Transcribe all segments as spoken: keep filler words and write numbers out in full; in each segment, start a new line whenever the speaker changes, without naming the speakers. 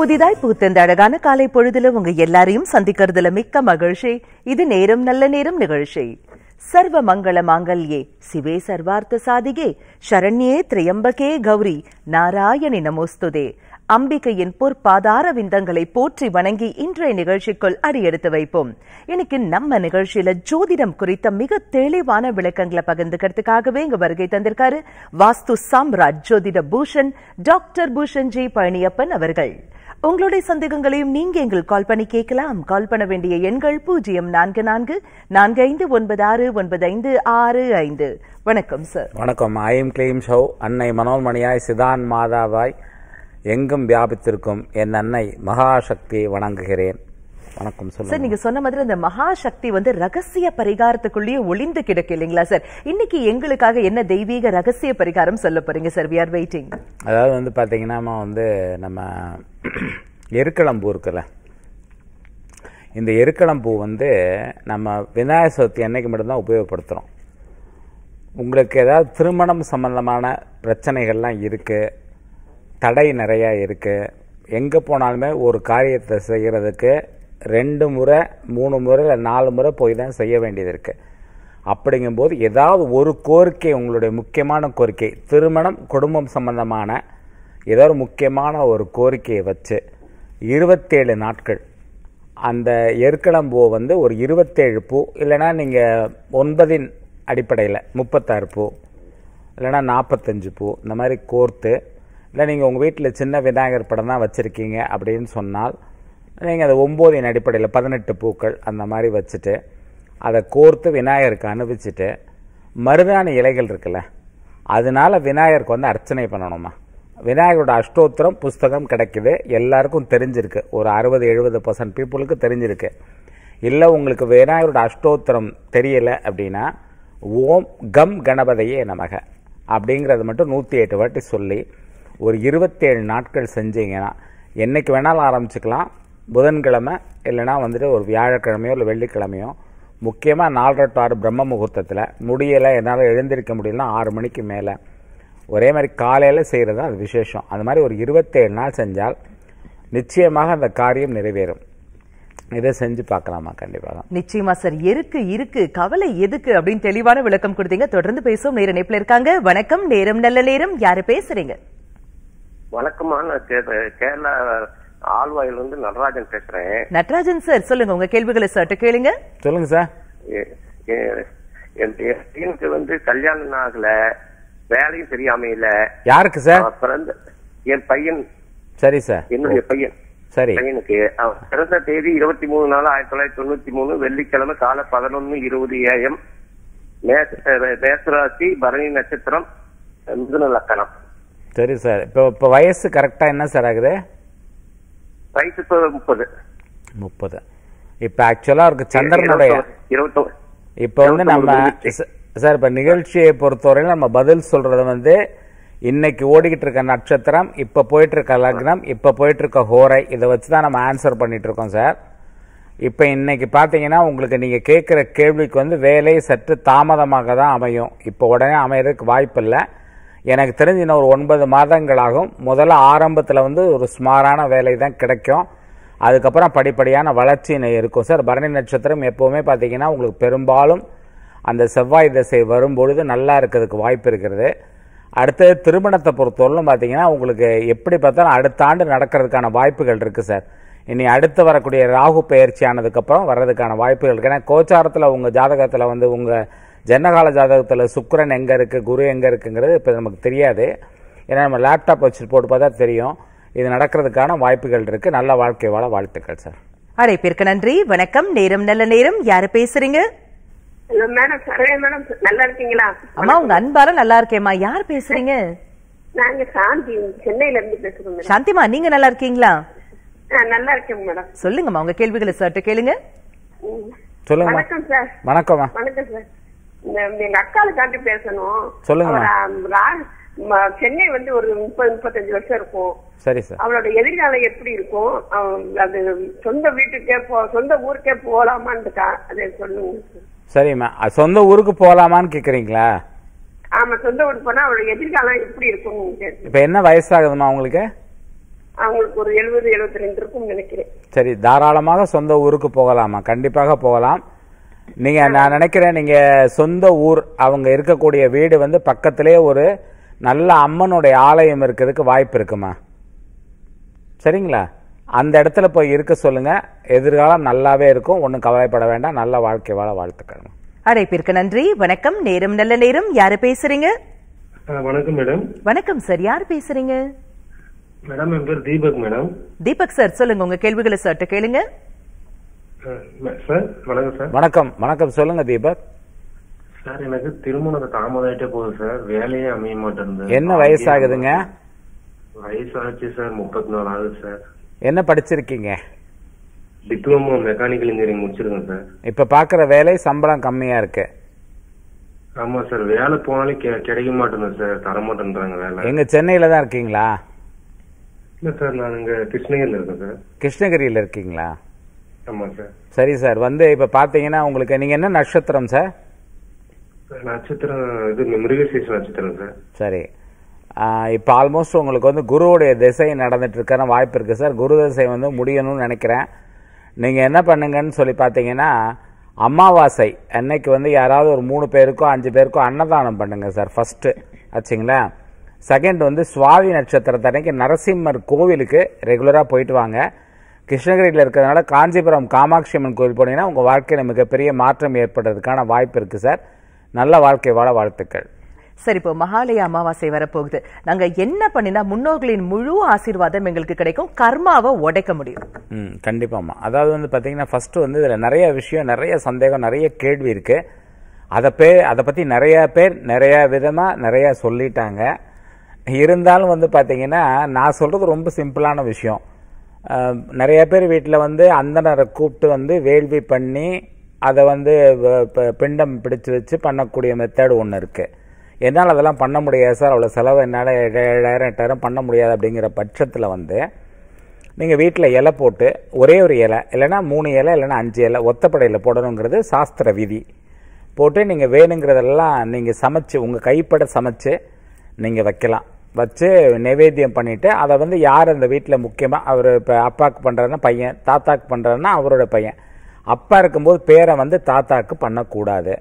புதிதாய் பூத்த இந்த அழகான காலை பொழுதுல உங்க எல்லாரையும் சந்திக்கிறதுல மிக்க மகிழ்ச்சி. இது நேரம் நல்ல நேரம் நிகழ்ச்சி. சர்வ மங்கள மாங்கல்யே சிவே சர்வார்த்த சாதிகே சரண்யே திரியம்பகே கௌரி நாராயணி நமோஸ்துதே. அம்பிகையின் பொற்பாதார விந்தங்களை போற்றி வணங்கி இன்றைய நிகழ்ச்சிக்குள் அடியெடுத்து வைப்போம். இன்னைக்கு நம்ம நிகழ்ச்சியில ஜோதிடம் குறித்த மிக தெளிவான விளக்கங்களை பகிர்ந்துக்கிறதுக்காகவே இங்க வருகை தந்திருக்காரு வாஸ்து சாம்ராட் ஜோதிட பூஷன் டாக்டர் பூஷன் ஜி பழனியப்பன் அவர்கள். உங்களுடைய சந்தேகங்களையும் நீங்க எங்களுக்கு கால் பண்ணி கேட்கலாம். கால் பண்ண வேண்டிய எண்கள் பூஜ்ஜியம் நான்கு நான்கு நான்கு ஐந்து ஒன்பது ஆறு ஒன்பது ஐந்து ஆறு ஐந்து. வணக்கம் சார்.
வணக்கம். ஐயம் கிளீம் ஷோ அன்னை மனோன்மணியாய் சிதான் மாதாவாய் எங்கும் வியாபித்திருக்கும் என் அன்னை மகாசக்தியை வணங்குகிறேன். வணக்கம். சொல்லுங்க
சார். நீங்க சொன்ன மாதிரி அந்த மகாசக்தி வந்து ரகசிய பரிகாரத்துக்குள்ளேயே ஒளிந்து கிடக்கு இல்லைங்களா சார்? இன்னைக்கு எங்களுக்காக என்ன தெய்வீக ரகசிய பரிகாரம் சொல்ல போறீங்க சார்? We are waiting.
அதாவது வந்து பாத்தீங்கன்னா வந்து நம்ம எருக்களம்பூ இருக்குல்ல, இந்த எருக்களம்பூ வந்து நம்ம விநாயகர் சதுர்த்தி அன்னைக்கு மட்டும்தான் உபயோகப்படுத்துறோம். உங்களுக்கு ஏதாவது திருமணம் சம்பந்தமான பிரச்சனைகள்லாம் இருக்கு, தடை நிறைய இருக்கு, எங்க போனாலுமே ஒரு காரியத்தை செய்யறதுக்கு ரெண்டு முறை மூணு முறை இல்லை நாலு முறை போய் தான் செய்ய வேண்டியது இருக்கு. அப்படிங்கும்போது ஏதாவது ஒரு கோரிக்கை, உங்களுடைய முக்கியமான கோரிக்கை, திருமணம் குடும்பம் சம்பந்தமான ஏதோ ஒரு முக்கியமான ஒரு கோரிக்கையை வச்சு இருபத்தேழு நாட்கள் அந்த எருக்களம்பூவை வந்து ஒரு இருபத்தேழு பூ இல்லைன்னா நீங்கள் ஒன்பதின் அடிப்படையில் முப்பத்தாறு பூ இல்லைன்னா நாற்பத்தஞ்சு பூ இந்த மாதிரி கோர்த்து, இல்லை நீங்கள் உங்கள் வீட்டில் சின்ன விநாயகர் படம் தான் வச்சுருக்கீங்க அப்படின்னு சொன்னால் நீங்கள் அதை ஒம்போதின் அடிப்படையில் பதினெட்டு பூக்கள் அந்த மாதிரி வச்சுட்டு அதை கோர்த்து விநாயகருக்கு அனுப்பிச்சிட்டு மருதாணி இலைகள் இருக்குல்ல, அதனால விநாயகருக்கு வந்து அர்ச்சனை பண்ணணுமா. விநாயகரோட அஷ்டோத்திரம் புஸ்தகம் கிடைக்குது, எல்லாருக்கும் தெரிஞ்சிருக்கு, ஒரு அறுபது எழுபது பர்சன்ட் பீப்புளுக்கு தெரிஞ்சிருக்கு. இல்லை உங்களுக்கு விநாயகரோட அஷ்டோத்திரம் தெரியலை அப்படின்னா ஓம் கம் கணபதியே நமக அப்படிங்கிறது மட்டும் நூற்றி எட்டு வாட்டி சொல்லி ஒரு இருபத்தேழு நாட்கள் செஞ்சீங்கன்னா என்னைக்கு வேணாலும் ஆரம்பிச்சுக்கலாம். புதன்கிழமை இல்லைனா வந்துட்டு ஒரு வியாழக்கிழமையோ இல்லை வெள்ளிக்கிழமையோ, முக்கியமாக நாலரை டு ஆறு பிரம்ம முகூர்த்தத்தில், முடியலை என்னால் எழுந்திருக்க முடியலன்னா ஆறு மணிக்கு மேலே, ஒரே மாதிரி காலையில் செய்கிறது தான் அது விசேஷம். அது மாதிரி ஒரு இருபத்தேழு நாள் செஞ்சால் நிச்சயமாக அந்த காரியம் நிறைவேறும். இதை செஞ்சு பார்க்கலாமா? கண்டிப்பாக
நிச்சயமா சார். இருக்கு இருக்கு கவலை எதுக்கு அப்படின்னு தெளிவான விளக்கம் கொடுத்தீங்க. தொடர்ந்து பேசுவோம். நேர இணைப்புல இருக்காங்க. வணக்கம். நேரம் நல்ல நேரம். யாரு பேசுறீங்க?
வணக்கமா, நான் கேரளா ஆழ்வாயில இருந்து நடராஜன் பேசுறேன்.
நடராஜன் சார், சொல்லுங்க உங்க கேள்விகளை சட்ட கேளுங்க.
சொல்லுங்க சார்.
எனக்கு வந்து கல்யாணம் ஆகல, வேலையும் சரியாம இல்ல.
யாருக்கு சார்?
பிறந்த என் பையன்.
சரி சார்.
என்னுடைய பையன். சரி. பையனுக்கு பிறந்த தேதி இருபத்தி மூணு நாலு ஆயிரத்தி தொள்ளாயிரத்தி தொண்ணூத்தி மூணு வெள்ளிக்கிழமை காலை பதினொன்னு இருபது ஏஎம். மேசராசி, பரணி நட்சத்திரம், மிதுன லக்கணம்.
சரி சார். இப்போ இப்போ வயசு கரெக்டா என்ன சார் ஆகுது?
வயசு இப்போ முப்பது.
முப்பது. இப்போ ஆக்சுவலா இருக்கு சந்திரனுடைய
இருபத்தி
இப்போ வந்து நம்ம சார் இப்போ நிகழ்ச்சியை பொறுத்தவரையில் நம்ம பதில் சொல்றது வந்து இன்னைக்கு ஓடிக்கிட்டு இருக்க நட்சத்திரம், இப்ப போயிட்டு இருக்க லக்னம், இப்ப போயிட்டு இருக்க ஹோரை, இதை வச்சுதான் நம்ம ஆன்சர் பண்ணிட்டு இருக்கோம் சார். இப்ப இன்னைக்கு பாத்தீங்கன்னா உங்களுக்கு நீங்க கேட்கிற கேள்விக்கு வந்து வேலை சற்று தாமதமாக தான் அமையும். இப்ப உடனே அமையறதுக்கு வாய்ப்பு இல்லை. எனக்கு தெரிஞ்சு இன்னும் ஒரு ஒன்பது மாதங்களாகும். முதல்ல ஆரம்பத்தில் வந்து ஒரு சுமாரான வேலை தான் கிடைக்கும். அதுக்கப்புறம் படிப்படியான வளர்ச்சி இருக்கும் சார். பரணி நட்சத்திரம் எப்பவுமே பார்த்தீங்கன்னா உங்களுக்கு பெரும்பாலும் அந்த செவ்வாய் திசை வரும்பொழுது நல்லா இருக்கிறதுக்கு வாய்ப்பு இருக்கிறது. அடுத்தது திருமணத்தை பொறுத்தவரையிலும் பார்த்தீங்கன்னா உங்களுக்கு எப்படி பார்த்தாலும் அடுத்த ஆண்டு நடக்கிறதுக்கான வாய்ப்புகள் இருக்கு சார். இனி அடுத்து வரக்கூடிய ராகு பயிற்சி ஆனதுக்கப்புறம் வர்றதுக்கான வாய்ப்புகள் இருக்கு. ஏன்னா கோச்சாரத்தில் உங்கள் ஜாதகத்தில் வந்து உங்கள் ஜன்னகால ஜாதகத்தில் சுக்கிரன் எங்கே இருக்குது, குரு எங்கே இருக்குங்கிறது இப்போ நமக்கு தெரியாது. ஏன்னா நம்ம லேப்டாப் வச்சுட்டு போட்டு பார்த்தா தெரியும். இது நடக்கிறதுக்கான வாய்ப்புகள் இருக்கு. நல்ல வாழ்க்கை வாழ வாழ்த்துக்கள் சார்.
அழைப்பிற்கு நன்றி. வணக்கம். நேரம் நல்ல நேரம். யாரு பேசுறீங்க?
மேடம் மேடம் நல்லா இருக்கீங்களா?
அம்மா உங்க அன்பார நல்லா இருக்கேம்மா. யார் பேசுறீங்க?
நாங்க சாந்தி, சென்னையில இருந்து பேசுறோம்.
சாந்திமா, நீங்க நல்லா இருக்கீங்களா?
நல்லா இருக்கேன் மேடம்.
சொல்லுங்கம்மா உங்க கேள்விகளை சற்று கேளுங்க.
சொல்லுங்க.
வணக்கம் சார்.
வணக்கம்மா.
வணக்கம் சார். எங்க அக்காளுக்காண்டி பேசணும்.
சொல்லுங்க.
சென்னை வந்து ஒரு முப்பது முப்பத்தஞ்சு வருஷம் இருக்கும்.
சரி சார்.
அவளோட எதிர்காலம் எப்படி இருக்கும்? அது சொந்த வீட்டுக்கே சொந்த ஊருக்கே போலாமான்னு இருக்கா, அதை சொல்லுங்க.
சரிம்மா, சொந்த ஊருக்கு போலாமான்னு கேக்குறீங்களா?
ஆமா, சொந்த ஊருக்கு போனா அவளோட எதிர்காலம் எப்படி இருக்கும்?
இப்ப என்ன வயசாகுதுமா உங்களுக்கு?
அவங்களுக்கு ஒரு எழுபது எழுபத்தி ரெண்டு இருக்கும் நினைக்கிறேன்.
சரி, தாராளமாக சொந்த ஊருக்கு போகலாமா? கண்டிப்பாக போகலாம். நீங்க நான் நினைக்கிறேன் நீங்க சொந்த ஊர் அவங்க இருக்கக்கூடிய வீடு வந்து பக்கத்திலே ஒரு நல்ல அம்மனுடைய ஆலயம் இருக்கிறதுக்கு வாய்ப்பு இருக்குமா? சரிங்களா? அந்த இடத்துல போய் இருக்க சொல்லுங்க. எதிர்காலம் நல்லாவே இருக்கும். ஒன்றும் கவலைப்பட வேண்டாம். நல்ல வாழ்க்கை வாழ வாழ்த்துக்கள்.
அழைப்பிற்கு நன்றி. வணக்கம். நேரம் நல்ல நேரம். யாரு பேசுறீங்க?
வணக்கம் மேடம்.
வணக்கம் சார். யார் பேசுறீங்க?
மேடம் என் பேர் தீபக் மேடம்.
தீபக் சார் சொல்லுங்க, உங்க கேள்விகளை சற்று கேளுங்க.
சார் வணக்கம் சார்.
வணக்கம் வணக்கம் சொல்லுங்க தீபக்.
சார் எனக்கு திருமணத்தை தாமதாயிட்டே போகுது சார். வேலையே அமைய மாட்டேங்குது.
என்ன வயசாகுதுங்க?
வயசு ஆச்சு சார், முப்பத்தி நாலு ஆகுது சார்.
என்ன படிச்சிருக்கீங்க?
டிப்ளமோ மெக்கானிக்கல் இன்ஜினியரிங் முடிச்சிருக்கேன் சார்.
இப்ப பாக்குற வேலை சம்பளம் கம்மியா இருக்கு.
ஆமா சார், வேலை போனாலும் கிடைக்க மாட்டேங்குது சார், தர மாட்டேன்றாங்க வேலை.
எங்க சென்னையில தான் இருக்கீங்களா?
இல்ல சார், நான் இங்க கிருஷ்ணகிரியில இருக்கேன் சார்.
கிருஷ்ணகிரியில இருக்கீங்களா?
ஆமா சார்.
சரி சார், வந்து இப்ப பாத்தீங்கன்னா உங்களுக்கு நீங்க என்ன நட்சத்திரம் சார்?
நட்சத்திரம் இது மிருகசீரிஷ நட்சத்திரம் சார்.
சரி, இப்போ ஆல்மோஸ்ட் உங்களுக்கு வந்து குருவுடைய திசை நடந்துட்டு இருக்க வாய்ப்பு இருக்கு சார். குரு திசை வந்து முடியணும்னு நினைக்கிறேன். நீங்க என்ன பண்ணுங்கன்னு சொல்லி பார்த்தீங்கன்னா, அமாவாசை அன்னைக்கு வந்து யாராவது ஒரு மூணு பேருக்கோ அஞ்சு பேருக்கோ அன்னதானம் பண்ணுங்க சார் ஃபர்ஸ்ட். ஆச்சுங்களா? செகண்ட் வந்து சுவாதி நட்சத்திரத்தை அன்னைக்கு நரசிம்மர் கோவிலுக்கு ரெகுலராக போயிட்டு வாங்க. கிருஷ்ணகிரியில் இருக்கிறதுனால காஞ்சிபுரம் காமாட்சி அம்மன் கோவில் போனீங்கன்னா உங்கள் வாழ்க்கையில் மிகப்பெரிய மாற்றம் ஏற்படுறதுக்கான வாய்ப்பு இருக்கு சார். நல்ல வாழ்க்கை வாழ வாழ்த்துக்கள்.
சரி, இப்போ மகாலய அமாவாசை வரப்போகுது. நாங்க என்ன பண்ணினா முன்னோர்களின் முழு ஆசீர்வாதம் எங்களுக்கு கிடைக்கும், கர்மாவை உடைக்க முடியும்?
ம் கண்டிப்பாமா. அதாவது வந்து பார்த்தீங்கன்னா ஃபர்ஸ்ட் வந்து இதில் நிறைய விஷயம், நிறைய சந்தேகம், நிறைய கேள்வி இருக்கு. அதை பே அதை பற்றி நிறைய பேர் நிறைய விதமாக நிறைய சொல்லிட்டாங்க. இருந்தாலும் வந்து பார்த்தீங்கன்னா நான் சொல்றது ரொம்ப சிம்பிளான விஷயம். நிறைய பேர் வீட்டில் வந்து அந்தனரை கூப்பிட்டு வந்து வேள்வி பண்ணி அதை வந்து பிண்டம் பிடிச்சு வச்சு பண்ணக்கூடிய மெத்தட் ஒன்று இருக்கு. என்னால் அதெல்லாம் பண்ண முடியாது சார், அவ்வளோ செலவு என்னால் ஏழாயிரம் எட்டாயிரம் பண்ண முடியாது அப்படிங்கிற பட்சத்தில் வந்து நீங்கள் வீட்டில் இலை போட்டு ஒரே ஒரு இலை இல்லைன்னா மூணு இலை இல்லைன்னா அஞ்சு இலை ஒத்தப்படையில் போடணுங்கிறது சாஸ்திர விதி. போட்டு நீங்கள் வேணுங்கிறதெல்லாம் நீங்கள் சமைச்சு உங்கள் கைப்பட சமைச்சு நீங்கள் வைக்கலாம். வச்சு நைவேத்தியம் பண்ணிவிட்டு அதை வந்து யார் அந்த வீட்டில் முக்கியமாக அவர் இப்போ அப்பாவுக்கு பண்ணுறாருன்னா பையன், தாத்தாக்கு பண்ணுறாருன்னா அவரோட பையன். அப்பா இருக்கும்போது பேரை வந்து தாத்தாக்கு பண்ணக்கூடாது.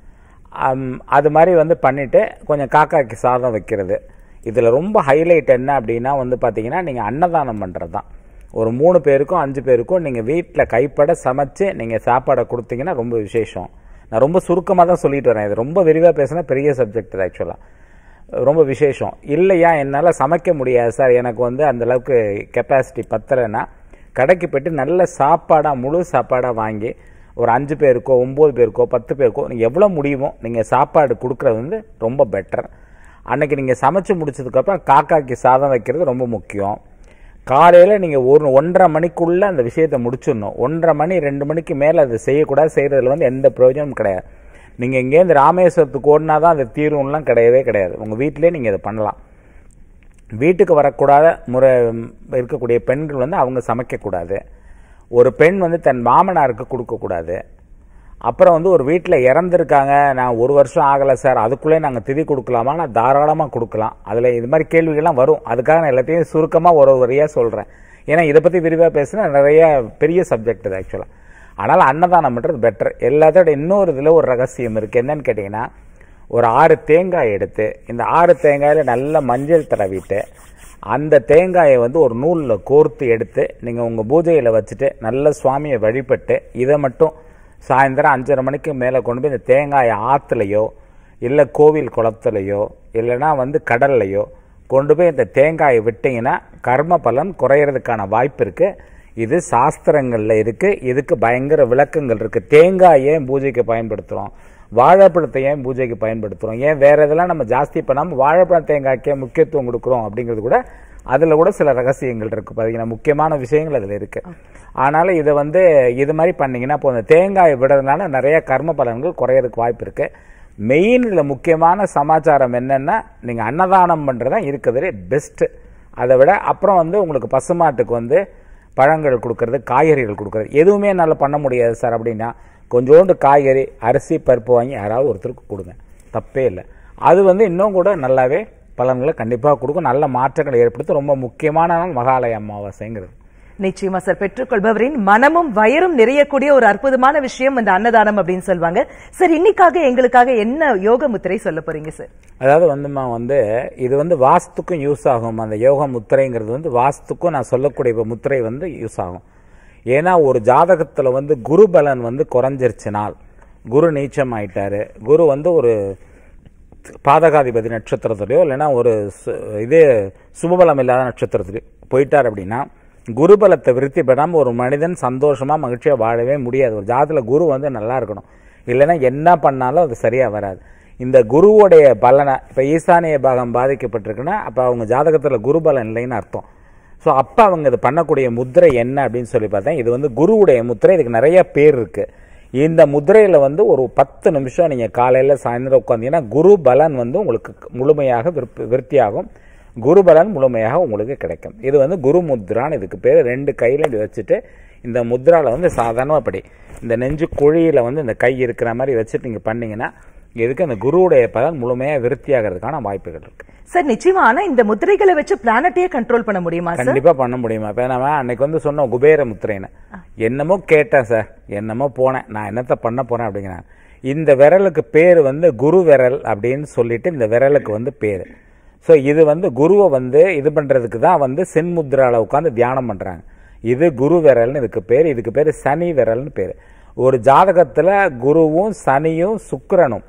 அது மாதிரி வந்து பண்ணிவிட்டு கொஞ்சம் காக்காய்க்கு சாதம் வைக்கிறது. இதில் ரொம்ப ஹைலைட் என்ன அப்படின்னா வந்து பார்த்தீங்கன்னா நீங்கள் அன்னதானம் பண்ணுறது தான். ஒரு மூணு பேருக்கும் அஞ்சு பேருக்கும் நீங்கள் வீட்டில் கைப்பட சமைச்சு நீங்கள் சாப்பாடை கொடுத்தீங்கன்னா ரொம்ப விசேஷம். நான் ரொம்ப சுருக்கமாக தான் சொல்லிட்டு வரேன். இது ரொம்ப விரிவாக பேசினா பெரிய சப்ஜெக்ட் இது. ஆக்சுவலாக ரொம்ப விசேஷம். இல்லையா என்னால் சமைக்க முடியாது சார், எனக்கு வந்து அந்தளவுக்கு கெப்பாசிட்டி பத்தலைன்னா கடைக்கு போய்ட்டு நல்ல சாப்பாடாக முழு சாப்பாடாக வாங்கி ஒரு அஞ்சு பேருக்கோ ஒம்பது பேருக்கோ பத்து பேருக்கோ நீங்கள் எவ்வளோ முடியுமோ நீங்கள் சாப்பாடு கொடுக்குறது வந்து ரொம்ப பெட்டர். அன்றைக்கி நீங்கள் சமைச்சு முடிச்சதுக்கப்புறம் காக்காய்க்கு சாதம் வைக்கிறது ரொம்ப முக்கியம். காலையில் நீங்கள் ஒரு ஒன்றரை மணிக்குள்ளே அந்த விஷயத்தை முடிச்சிடணும். ஒன்றரை மணி ரெண்டு மணிக்கு மேலே அதை செய்யக்கூடாது. செய்கிறதுல வந்து எந்த பிரயோஜனமும் கிடையாது. நீங்கள் இங்கேருந்து ராமேஸ்வரத்துக்கு ஓடினா தான் அது தீர்வுலாம் கிடையவே கிடையாது. உங்கள் வீட்டிலே நீங்கள் இதை பண்ணலாம். வீட்டுக்கு வரக்கூடாத முறை இருக்கக்கூடிய பெண்கள் வந்து அவங்க சமைக்கக்கூடாது. ஒரு பெண் வந்து தன் மாமனாருக்கு கொடுக்கக்கூடாது. அப்புறம் வந்து ஒரு வீட்டில் இறந்துருக்காங்க, நான் ஒரு வருஷம் ஆகலை சார், அதுக்குள்ளே நாங்கள் திதி கொடுக்கலாமா? நான் தாராளமாக கொடுக்கலாம். அதில் இது மாதிரி கேள்விகள்லாம் வரும். அதுக்காக நான் எல்லாத்தையும் சுருக்கமாக ஒரு வரியாக சொல்கிறேன். ஏன்னா இதை பற்றி விரிவாக பேசினா நிறைய பெரிய சப்ஜெக்ட் இது ஆக்சுவலாக. ஆனால் அன்னதானம் பண்ணுறது பெட்டர். எல்லாத்தோட இன்னொரு இதில் ஒரு ரகசியம் இருக்குது. என்னன்னு கேட்டிங்கன்னா, ஒரு ஆறு தேங்காய் எடுத்து இந்த ஆறு தேங்காயில் நல்ல மஞ்சள் தடவிட்டு அந்த தேங்காயை வந்து ஒரு நூலில் கோர்த்து எடுத்து நீங்கள் உங்கள் பூஜையில் வச்சுட்டு நல்ல சுவாமியை வழிபட்டு இதை மட்டும் சாயந்தரம் அஞ்சரை மணிக்கு மேலே கொண்டு போய் இந்த தேங்காயை ஆற்றுலையோ இல்லை கோவில் குளத்துலையோ இல்லைனா வந்து கடல்லையோ கொண்டு போய் இந்த தேங்காயை விட்டிங்கன்னா கர்ம பலன் குறையிறதுக்கான வாய்ப்பு இருக்குது. இது சாஸ்திரங்களில் இருக்குது. இதுக்கு பயங்கர விளக்கங்கள் இருக்குது. தேங்காய் ஏன் பூஜைக்கு பயன்படுத்துகிறோம், வாழைப்பழத்தை ஏன் பூஜைக்கு பயன்படுத்துகிறோம், ஏன் வேறு இதெல்லாம் நம்ம ஜாஸ்தி பண்ணாமல் வாழைப்பழம் தேங்காய்க்கே முக்கியத்துவம் கொடுக்குறோம் அப்படிங்கிறது கூட அதில் கூட சில ரகசியங்கள் இருக்குது. பார்த்தீங்கன்னா முக்கியமான விஷயங்கள் அதில் இருக்குது. ஆனாலும் இதை வந்து இது மாதிரி பண்ணிங்கன்னா இப்போ அந்த தேங்காயை விடுறதுனால நிறைய கர்ம பலன்கள் குறையிறதுக்கு வாய்ப்பு இருக்குது. மெயின் இதில் முக்கியமான சமாச்சாரம் என்னென்னா, நீங்கள் அன்னதானம் பண்ணுறது தான் இருக்கிறதுலே பெஸ்ட்டு. அதை விட அப்புறம் வந்து உங்களுக்கு பசுமாட்டுக்கு வந்து பழங்கள் கொடுக்கறது, காய்கறிகள் கொடுக்கறது எதுவுமே என்னால் பண்ண முடியாது சார் அப்படின்னா கொஞ்சோண்டு காய்கறி அரிசி பருப்பு வாங்கி யாராவது ஒருத்தருக்கு கொடுங்க, தப்பே இல்லை. அது வந்து இன்னும் கூட நல்லாவே பலன்களை கண்டிப்பாக கொடுக்கும், நல்ல மாற்றங்களை ஏற்படுத்தும். ரொம்ப முக்கியமான நாள் மகாலய அமாவாசைங்கிறது.
நிச்சயமா சார். பெற்றுக்கொள்பவரின் மனமும் வயிறும் நிறையக்கூடிய ஒரு அற்புதமான விஷயம் இந்த அன்னதானம் அப்படின்னு சொல்லுவாங்க சார். இன்னைக்காக எங்களுக்காக என்ன யோக முத்திரை சொல்ல போறீங்க சார்?
அதாவது வந்துமா வந்து இது வந்து வாஸ்துக்கும் யூஸ் ஆகும். அந்த யோக முத்திரைங்கிறது வந்து வாஸ்துக்கும் நான் சொல்லக்கூடிய இப்போ முத்திரை வந்து யூஸ் ஆகும். ஏன்னா ஒரு ஜாதகத்தில் வந்து குரு பலன் வந்து குறைஞ்சிருச்சுனால், குரு நீச்சம் ஆயிட்டாரு, குரு வந்து ஒரு பாதகாதிபதி நட்சத்திரத்துலையோ இல்லைன்னா ஒரு இதே சுபபலம் இல்லாத நட்சத்திரத்துலையோ போயிட்டார் அப்படின்னா குருபலத்தை விருத்தி பெறாமல் ஒரு மனிதன் சந்தோஷமா மகிழ்ச்சியா வாழவே முடியாது. ஒரு ஜாதகத்துல குரு வந்து நல்லா இருக்கணும், இல்லைன்னா என்ன பண்ணாலும் அது சரியா வராது. இந்த குருவுடைய பலனை இப்ப ஈசானிய பாகம் பாதிக்கப்பட்டிருக்குன்னா அப்ப அவங்க ஜாதகத்துல குரு பலன் இல்லைன்னு அர்த்தம். ஸோ அப்ப அவங்க இது பண்ணக்கூடிய முத்திரை என்ன அப்படின்னு சொல்லி பார்த்தேன். இது வந்து குருவுடைய முத்திரை. இதுக்கு நிறைய பேர் இருக்கு. இந்த முத்திரையில வந்து ஒரு பத்து நிமிஷம் நீங்க காலையில சாயந்தரம் உட்காந்தீங்கன்னா குரு பலன் வந்து உங்களுக்கு முழுமையாக விருத்தியாகும், குரு பலன் முழுமையாக உங்களுக்கு கிடைக்கும். இது வந்து குரு முத்ரான்னு இதுக்கு பேர். ரெண்டு கையில இது வச்சுட்டு இந்த முத்ரால வந்து சாதாரணப்படி இந்த நெஞ்சு குழியில வந்து இந்த கை இருக்கிற மாதிரி வச்சுட்டு நீங்க பண்ணீங்கன்னா இதுக்கு அந்த குருவுடைய பலன் முழுமையாக விருத்தியாகிறதுக்கான வாய்ப்புகள் இருக்கு
சார். நிச்சயமா. ஆனா இந்த முத்திரைகளை வச்சு பிளானட்டையே கண்ட்ரோல் பண்ண முடியுமா?
கண்டிப்பா பண்ண முடியுமா? இப்ப நம்ம அன்னைக்கு வந்து சொன்னோம் குபேர முத்திரைன்னு. என்னமோ கேட்டேன் சார், என்னமோ போனேன், நான் என்னத்த பண்ண போறேன் அப்படிங்கிறேன். இந்த விரலுக்கு பேர் வந்து குரு விரல் அப்படின்னு சொல்லிட்டு இந்த விரலுக்கு வந்து பேரு. ஸோ இது வந்து குருவை வந்து இது பண்றதுக்கு தான் வந்து சென்முத்ரால உட்காந்து தியானம் பண்றாங்க. இது குரு விரல்னு இதுக்கு பேர். இதுக்கு பேர் சனி விரல்னு பேர். ஒரு ஜாதகத்துல குருவும் சனியும் சுக்கிரனும்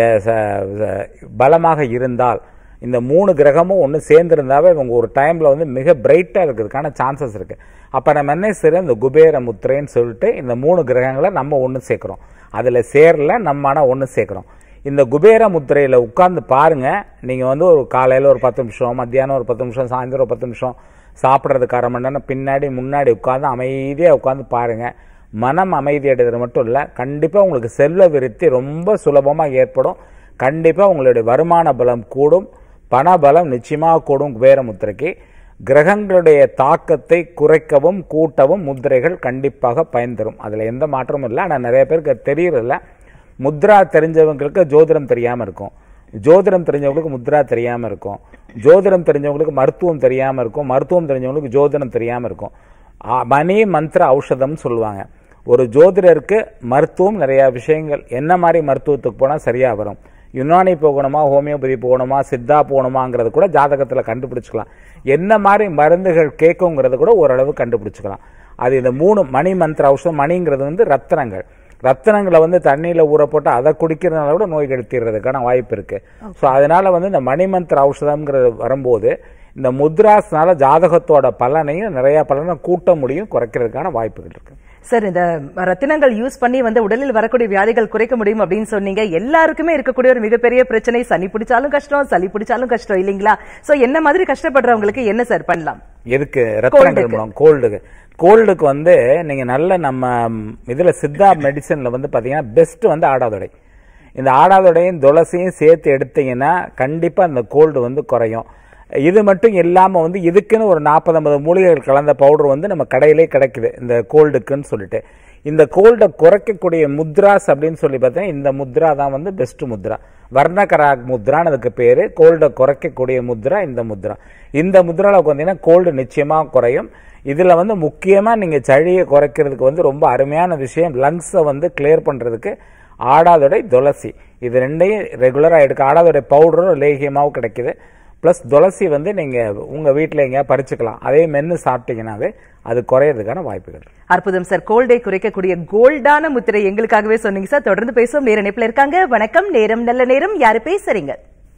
பலமாக இருந்தால், இந்த மூணு கிரகமும் ஒன்று சேர்ந்திருந்தாவே இவங்க ஒரு டைம்ல வந்து மிக பிரைட்டா இருக்கிறதுக்கான சான்சஸ் இருக்கு. அப்ப நம்ம என்ன செய்யறோம், இந்த குபேர முத்திரைன்னு சொல்லிட்டு இந்த மூணு கிரகங்களை நம்ம ஒன்று சேர்க்கிறோம். அதுல சேரல, நம்ம ஆனா ஒன்று சேர்க்கிறோம். இந்த குபேர முத்திரையில உட்கார்ந்து பாருங்க. நீங்க வந்து ஒரு காலையில ஒரு பத்து நிமிஷம், மத்தியானம் ஒரு பத்து நிமிஷம், சாயந்தரம் ஒரு பத்து நிமிஷம், சாப்பிட்றதுக்கு அரை மணி நேரம் பின்னாடி முன்னாடி உட்கார்ந்து அமைதியா உட்கார்ந்து பாருங்க. மனம் அமைதி அடைகிறது மட்டும் இல்ல, கண்டிப்பா உங்களுக்கு செல்வ விருத்தி ரொம்ப சுலபமா ஏற்படும். கண்டிப்பா உங்களுடைய வருமான பலம் கூடும், பண பலம் நிச்சயமாக கூடும். குபேர முத்திரைக்கு கிரகங்களுடைய தாக்கத்தை குறைக்கவும் கூட்டவும் முத்திரைகள் கண்டிப்பாக பயன் தரும். அதுல எந்த மாற்றமும் இல்லை. ஆனா நிறைய பேருக்கு தெரியறதில்ல. முத்ரா தெரிஞ்சவங்களுக்கு ஜோதிடம் தெரியாம இருக்கும், ஜோதிடம் தெரிஞ்சவங்களுக்கு முத்ரா தெரியாம இருக்கும், ஜோதிடம் தெரிஞ்சவங்களுக்கு மருத்துவம் தெரியாம இருக்கும், மருத்துவம் தெரிஞ்சவங்களுக்கு ஜோதிடம் தெரியாம இருக்கும். மணி மந்திர ஔஷதம் சொல்லுவாங்க. ஒரு ஜோதிடருக்கு மருத்துவம் நிறைய விஷயங்கள், என்ன மாதிரி மருத்துவத்துக்கு போனா சரியா வரும், யுனானி போகணுமா, ஹோமியோபதி போகணுமா, சித்தா போகணுமாங்கிறது கூட ஜாதகத்துல கண்டுபிடிச்சுக்கலாம். என்ன மாதிரி மருந்துகள் கேட்குங்கிறது கூட ஓரளவு கண்டுபிடிச்சுக்கலாம். அது இந்த மூணு மணி மந்திர ஔஷதம். மணிங்கிறது வந்து ரத்தனங்கள். ரத்தனங்களை வந்து தண்ணியில ஊற போட்டு அதை குடிக்கிறதுனால கூட நோய் கெடுத்திடுறதுக்கான வாய்ப்பு இருக்கு. ஸோ அதனால வந்து இந்த மணிமந்திர ஔஷதம்ங்கிறது வரும்போது இந்த முத்ராஸ்னால ஜாதகத்தோட பலனையும் நிறைய பலனை கூட்ட முடியும், குறைக்கிறதுக்கான வாய்ப்புகள் இருக்கு.
சார், இந்த ரத்தினங்கள் யூஸ் பண்ணி வந்து உடலில் வரக்கூடிய வியாதிகள் குறைக்க முடியும் அப்படின்னு சொன்னீங்க. எல்லாருக்குமே இருக்கக்கூடிய ஒரு மிகப்பெரிய பிரச்சனை, சனி பிடிச்சாலும் கஷ்டம், சளி பிடிச்சாலும் கஷ்டம் இல்லீங்களா? சோ என்ன மாதிரி கஷ்டப்படுறவங்களுக்கு என்ன சார் பண்ணலாம்?
எதுக்கு ரத்தினங்கள் மூலம்? கோல்டுக்கு. கோல்டுக்கு வந்து நீங்க நல்ல நம்ம இதுல சித்தா மெடிசன்ல வந்து பாத்தீங்கன்னா பெஸ்ட் வந்து ஆடாதொடை. இந்த ஆடாதொடையும் துளசியும் சேர்த்து எடுத்தீங்கன்னா கண்டிப்பா இந்த கோல்டு வந்து குறையும். இது மட்டும் இல்லாம வந்து இதுக்குன்னு ஒரு நாற்பது ஐம்பது மூலிகைகள் கலந்த பவுடர் வந்து நம்ம கடையிலே கிடைக்குது இந்த கோல்டுக்குன்னு சொல்லிட்டு. இந்த கோல்டை குறைக்கக்கூடிய முத்ராஸ் அப்படின்னு சொல்லி பார்த்தீங்கன்னா இந்த முத்ரா தான் வந்து பெஸ்ட் முத்ரா. வர்ணகராக் முத்ரான்னு அதுக்கு பேரு. கோல்டை குறைக்கக்கூடிய முத்ரா இந்த முத்ரா. இந்த முத்ரால பார்த்தீங்கன்னா கோல்டு நிச்சயமா குறையும். இதுல வந்து முக்கியமா நீங்க சளியை குறைக்கிறதுக்கு வந்து ரொம்ப அருமையான விஷயம், லங்ஸை வந்து கிளியர் பண்றதுக்கு ஆடாதொடை, துளசி, இது ரெண்டையும் ரெகுலரா எடுக்க. ஆடாதொடை பவுடரும் லேகியமாவும் கிடைக்குது. பிளஸ் துளசி வந்து நீங்க உங்க வீட்டுல எங்க பறிச்சுக்கலாம். அதே மென்னு சாப்பிட்டீங்கன்னாவே அது குறையறதுக்கான வாய்ப்புகள்.
அற்புதம் சார். கோல்டை குறைக்கக்கூடிய கோல்டான முத்திரை எங்களுக்காகவே சொன்னீங்க சார். தொடர்ந்து பேசுவோம். நேர இணைப்புல இருக்காங்க. வணக்கம். நேரம் நல்ல நேரம். யாரு பேசுறீங்க?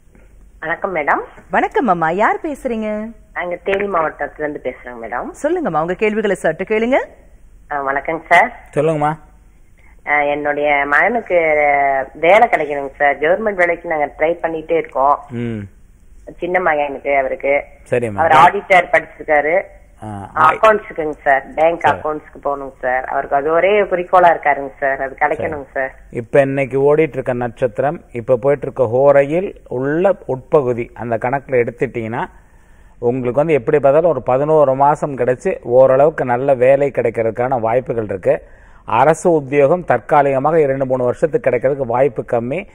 வணக்கம் மேடம்.
வணக்கம் அம்மா. யார் பேசுறீங்க?
நாங்க தேனி மாவட்டத்துல இருந்து பேசுறோம் மேடம்.
சொல்லுங்கம்மா, உங்க கேள்விகளை சற்று கேளுங்க.
வணக்கங்க சார்.
சொல்லுங்கம்மா.
என்னுடைய மகனுக்கு வேலை கிடைக்கணுங்க சார். கவர்மெண்ட் வேலைக்கு நாங்க ட்ரை பண்ணிட்டே இருக்கோம். சின்ன மகனுக்கு, அவருக்கு அவர் ஆடிட்டர் படிச்சிருக்காரு. அக்கௌண்ட்ஸுக்குங்க சார், பேங்க் அக்கௌண்ட்ஸ்க்கு போகணுங்க சார். அவருக்கு அது ஒரே குறிக்கோளா இருக்காருங்க சார். அது கிடைக்கணுங்க சார்.
இப்ப இன்னைக்கு ஓடிட்டு இருக்க நட்சத்திரம், இப்ப போயிட்டு இருக்க ஹோரையில் உள்ள உட்பகுதி அந்த கணக்குல எடுத்துட்டீங்கன்னா உங்களுக்கு வந்து எப்படி பார்த்தாலும் ஒரு பதினோரு மாசம் கிடைச்சு ஓரளவுக்கு நல்ல வேலை கிடைக்கிறதுக்கான வாய்ப்புகள் இருக்கு. அரசு உத்தியோகம் தற்காலிகமாக இரண்டு மூணு வருஷத்துக்கு கிடைக்கிறதுக்கு வாய்ப்பு கம்மி.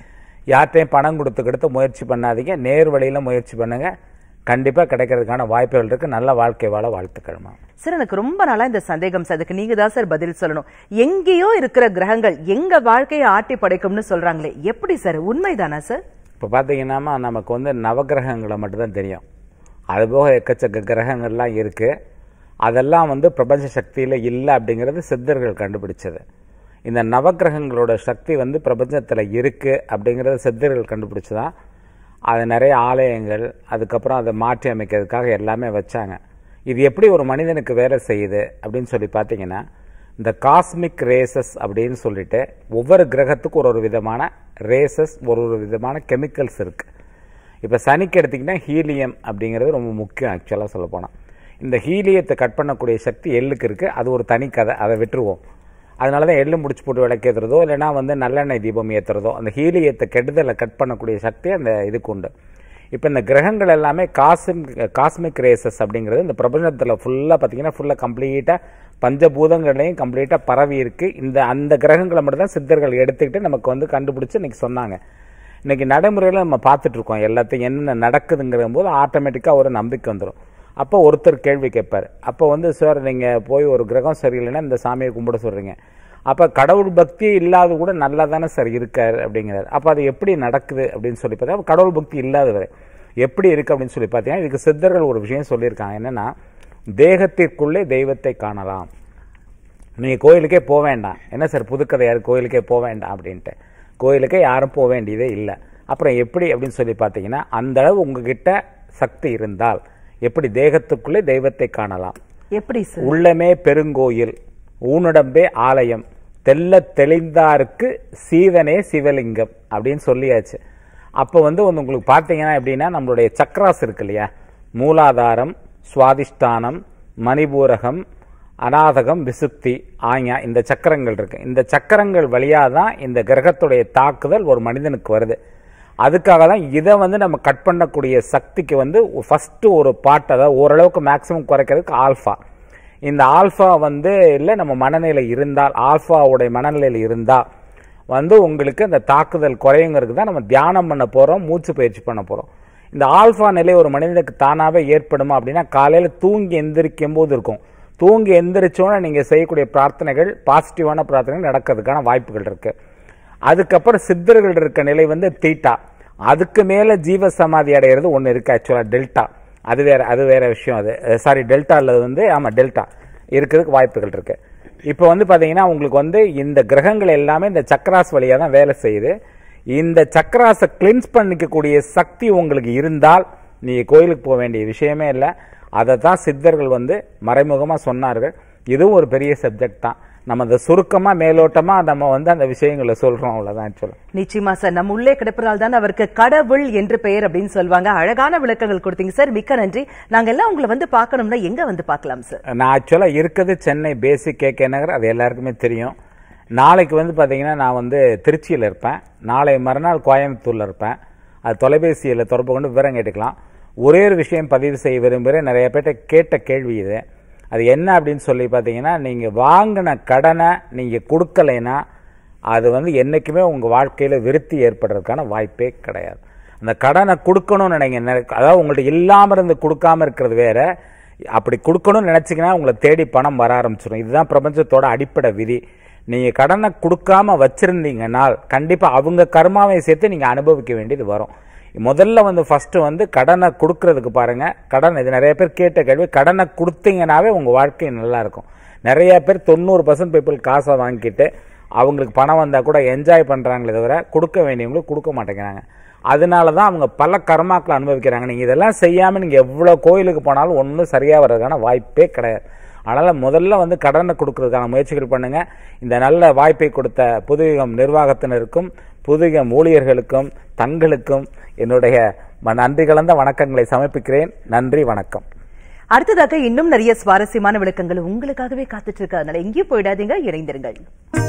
யார்கிட்டையும் பணம் கொடுத்து கொடுத்து முயற்சி பண்ணாதீங்க, நேர் வழியில் முயற்சி பண்ணுங்க, கண்டிப்பா கிடைக்கிறதுக்கான வாய்ப்புகள் இருக்கு. நல்ல வாழ்க்கை வாழ வாழ்த்துக்கள்மா.
சார் எனக்கு ரொம்ப நாளா இந்த சந்தேகம் சார், அதுக்கு நீங்க தான் சார் பதில் சொல்லணும். எங்கேயோ இருக்கிற கிரகங்கள் எங்க வாழ்க்கையை ஆட்டி படைக்கும்னு சொல்றாங்களே, எப்படி சார், உண்மைதானா சார்?
இப்போ பார்த்தீங்கன்னா நமக்கு வந்து நவகிரகங்களை மட்டும்தான் தெரியும். அதுபோக எக்கச்சக்க கிரகங்கள்லாம் இருக்கு. அதெல்லாம் வந்து பிரபஞ்ச சக்தியில் இல்லை அப்படிங்கிறது சித்தர்கள் கண்டுபிடிச்சது. இந்த நவகிரகங்களோட சக்தி வந்து பிரபஞ்சத்தில் இருக்கு அப்படிங்கிறது சித்தர்கள் கண்டுபிடிச்சதான். அது நிறைய ஆலயங்கள் அதுக்கப்புறம் அதை மாற்றி அமைக்கிறதுக்காக எல்லாமே வச்சாங்க. இது எப்படி ஒரு மனிதனுக்கு வேலை செய்யுது அப்படின்னு சொல்லி பார்த்தீங்கன்னா, இந்த காஸ்மிக் ரேசஸ் அப்படின்னு சொல்லிட்டு ஒவ்வொரு கிரகத்துக்கும் ஒரு ஒரு விதமான ரேசஸ், ஒரு ஒரு விதமான கெமிக்கல்ஸ் இருக்கு. இப்போ சனிக்கு எடுத்திங்கன்னா ஹீலியம் அப்படிங்கிறது ரொம்ப முக்கியம். ஆக்சுவலாக சொல்ல போனால் இந்த ஹீலியத்தை கட் பண்ணக்கூடிய சக்தி எள்ளுக்கு இருக்குது. அது ஒரு தனி கதை, அதை விட்டுருவோம். அதனால தான் எள்ளு முடிச்சு போட்டு விளக்கேற்றுறதோ இல்லைனா வந்து நல்லெண்ணெய் தீபம் ஏற்றுறதோ அந்த ஹீலியத்தை கெடுதலை கட் பண்ணக்கூடிய சக்தி அந்த இதுக்கு உண்டு. இப்போ இந்த கிரகங்கள் எல்லாமே காஸ்மிக் காஸ்மிக் ரேசஸ் அப்படிங்கிறது இந்த பிரபஞ்சத்தில் ஃபுல்லாக பார்த்தீங்கன்னா ஃபுல்லாக கம்ப்ளீட்டாக பஞ்சபூதங்களையும் கம்ப்ளீட்டாக பரவி இருக்குது. இந்த அந்த கிரகங்களை மட்டும் தான் சித்தர்கள் எடுத்துக்கிட்டு நமக்கு வந்து கண்டுபிடிச்சி இன்றைக்கி சொன்னாங்க. இன்றைக்கி நடைமுறையில் நம்ம பார்த்துட்ருக்கோம் எல்லாத்தையும் என்ன நடக்குதுங்கிற போது ஆட்டோமேட்டிக்காக ஒரு நம்பிக்கை வந்துடும். அப்போ ஒருத்தர் கேள்வி கேட்பார். அப்போ வந்து சார் நீங்கள் போய் ஒரு கிரகம் சரியில்லைன்னா இந்த சாமியை கும்பிட சொல்கிறீங்க, அப்போ கடவுள் பக்தி இல்லாத கூட நல்லா தானே சார் இருக்கார் அப்படிங்கிறார். அப்போ அது எப்படி நடக்குது அப்படின்னு சொல்லி பார்த்தா கடவுள் பக்தி இல்லாதவர் எப்படி இருக்குது அப்படின்னு சொல்லி பார்த்தீங்கன்னா இதுக்கு சித்தர்கள் ஒரு விஷயம் சொல்லியிருக்காங்க. என்னென்னா, தேகத்திற்குள்ளே தெய்வத்தை காணலாம். நீங்கள் கோயிலுக்கே போக வேண்டாம். என்ன சார் புதுக்கதை, யார் கோயிலுக்கே போக வேண்டாம் அப்படின்ட்டு. கோயிலுக்கே யாரும் போக வேண்டியதே இல்லை. அப்புறம் எப்படி அப்படின்னு சொல்லி பார்த்தீங்கன்னா, அந்த அளவு உங்ககிட்ட சக்தி இருந்தால் எப்படி தேகத்துக்குள்ளே தெய்வத்தை காணலாம்.
எப்படி சார்?
உள்ளமே பெருங்கோயில், ஊனுடம்பே ஆலயம், தெல்ல தெளிந்தாருக்கு சீவனே சிவலிங்கம் அப்படின்னு சொல்லியாச்சு. அப்போ வந்து உங்களுக்கு பார்த்தீங்கன்னா எப்படின்னா, நம்மளுடைய சக்கராஸ் இருக்கு இல்லையா, மூலாதாரம், சுவாதிஷ்டானம், மணிபூரகம், அநாதகம், விசுக்தி, ஆஞா, இந்த சக்கரங்கள் இருக்கு. இந்த சக்கரங்கள் வழியாக தான் இந்த கிரகத்துடைய தாக்குதல் ஒரு மனிதனுக்கு வருது. அதுக்காக தான் இதை வந்து நம்ம கட் பண்ணக்கூடிய சக்திக்கு வந்து ஃபஸ்ட்டு ஒரு பாட்டு, அதாவது ஓரளவுக்கு மேக்ஸிமம் குறைக்கிறதுக்கு ஆல்ஃபா. இந்த ஆல்ஃபா வந்து இல்லை நம்ம மனநிலை இருந்தால், ஆல்ஃபாவுடைய மனநிலையில் இருந்தால் வந்து உங்களுக்கு அந்த தாக்குதல் குறையுங்கிறதுக்கு தான் நம்ம தியானம் பண்ண போகிறோம், மூச்சு பயிற்சி பண்ண போகிறோம். இந்த ஆல்ஃபா நிலை ஒரு மனிதனுக்கு தானாகவே ஏற்படுமா அப்படின்னா, காலையில் தூங்கி எந்திரிக்கும் போது இருக்கும். தூங்கி எந்திரிச்சோன்னா நீங்கள் செய்யக்கூடிய பிரார்த்தனைகள் பாசிட்டிவான பிரார்த்தனைகள் நடக்கிறதுக்கான வாய்ப்புகள் இருக்குது. அதுக்கப்புறம் சித்தர்கள் இருக்க நிலை வந்து தீட்டா. அதுக்கு மேலே ஜீவ சமாதி அடைகிறது ஒன்று இருக்குது ஆக்சுவலாக, டெல்டா. அது வேற அது வேற விஷயம். அது சாரி டெல்டாவில் வந்து ஆமாம் டெல்டா இருக்கிறதுக்கு வாய்ப்புகள் இருக்கு. இப்போ வந்து பார்த்தீங்கன்னா உங்களுக்கு வந்து இந்த கிரகங்கள் எல்லாமே இந்த சக்கராஸ் வழியாக தான் வேலை செய்யுது. இந்த சக்கராஸை கிளின்ஸ் பண்ணிக்கக்கூடிய சக்தி உங்களுக்கு இருந்தால் நீங்கள் கோயிலுக்கு போக வேண்டிய விஷயமே இல்லை. அதை தான் சித்தர்கள் வந்து மறைமுகமாக சொன்னார்கள். இதுவும் ஒரு பெரிய சப்ஜெக்ட் தான். நம்ம அந்த சுருக்கமா மேலோட்டமா நம்ம வந்து அந்த விஷயங்களை சொல்றோம், அவ்வளவுதான் சொல்லுவோம்.
நிச்சயமா சார், நம்ம உள்ளே கிடப்பதால் தான் அவருக்கு கடவுள் என்று பெயர் அப்படின்னு சொல்லுவாங்க. அழகான விளக்கங்கள் கொடுத்தீங்க சார், மிக்க நன்றி. நாங்க எல்லாம் உங்களை வந்து பார்க்கணும்னா எங்க வந்து பார்க்கலாம் சார்?
நான் ஆக்சுவலா இருக்கிறது சென்னை பேசிக் கே கே நகர், அது எல்லாருக்குமே தெரியும். நாளைக்கு வந்து பாத்தீங்கன்னா நான் வந்து திருச்சியில் இருப்பேன், நாளை மறுநாள் கோயம்புத்தூர்ல இருப்பேன். அது தொலைபேசியில் தொடர்பு கொண்டு விவரம் கேட்டுக்கலாம். ஒரே ஒரு விஷயம் பதிவு செய்ய விரும்புகிறேன். நிறைய பேர்ட்ட கேட்ட கேள்வி இது. அது என்ன அப்படின்னு சொல்லி பார்த்தீங்கன்னா, நீங்கள் வாங்கின கடனை நீங்கள் கொடுக்கலைன்னா அது வந்து என்றைக்குமே உங்கள் வாழ்க்கையில் விருத்தி ஏற்படுறதுக்கான வாய்ப்பே கிடையாது. அந்த கடனை கொடுக்கணும்னு நினைங்க, அதாவது உங்கள்கிட்ட இல்லாமல் இருந்து கொடுக்காமல் இருக்கிறது வேற. அப்படி கொடுக்கணும்னு நினச்சிங்கன்னா உங்களை தேடி பணம் வர ஆரம்பிச்சிடும். இதுதான் பிரபஞ்சத்தோட அடிப்படை விதி. நீங்கள் கடனை கொடுக்காம வச்சுருந்தீங்கன்னால் கண்டிப்பாக அவங்க கர்மாவை சேர்த்து நீங்கள் அனுபவிக்க வேண்டியது வரும். முதல்ல வந்து ஃபஸ்ட்டு வந்து கடனை கொடுக்கறதுக்கு பாருங்கள். கடன், இது நிறைய பேர் கேட்ட கேள்வி, கடனை கொடுத்தீங்கன்னாவே உங்கள் வாழ்க்கை நல்லா இருக்கும். நிறைய பேர் தொண்ணூறு பர்சன்ட் பீப்புள் காசை வாங்கிட்டு அவங்களுக்கு பணம் வந்தால் கூட என்ஜாய் பண்ணுறாங்களே தவிர கொடுக்க வேண்டியவங்களுக்கு கொடுக்க மாட்டேங்கிறாங்க. அதனால தான் அவங்க பல கர்மாக்களை அனுபவிக்கிறாங்க. நீங்கள் இதெல்லாம் செய்யாமல் நீங்கள் எவ்வளோ கோயிலுக்கு போனாலும் ஒன்றும் சரியாக வர்றதுக்கான வாய்ப்பே கிடையாது. அதனால் முதல்ல வந்து கடனை கொடுக்கறதுக்கான முயற்சிகள் பண்ணுங்கள். இந்த நல்ல வாய்ப்பை கொடுத்த புதுயுகம் நிர்வாகத்தினருக்கும் புதுயுகம் ஊழியர்களுக்கும் தங்களுக்கும் என்னுடைய நன்றி கலந்த வணக்கங்களை சமர்ப்பிக்கிறேன். நன்றி, வணக்கம்.
அடுத்ததாக இன்னும் நிறைய சுவாரஸ்யமான விளக்கங்கள் உங்களுக்காகவே காத்துட்டு இருக்கு. அதனால எங்கேயும் போயிடாதீங்க, இணைந்திருங்கள்.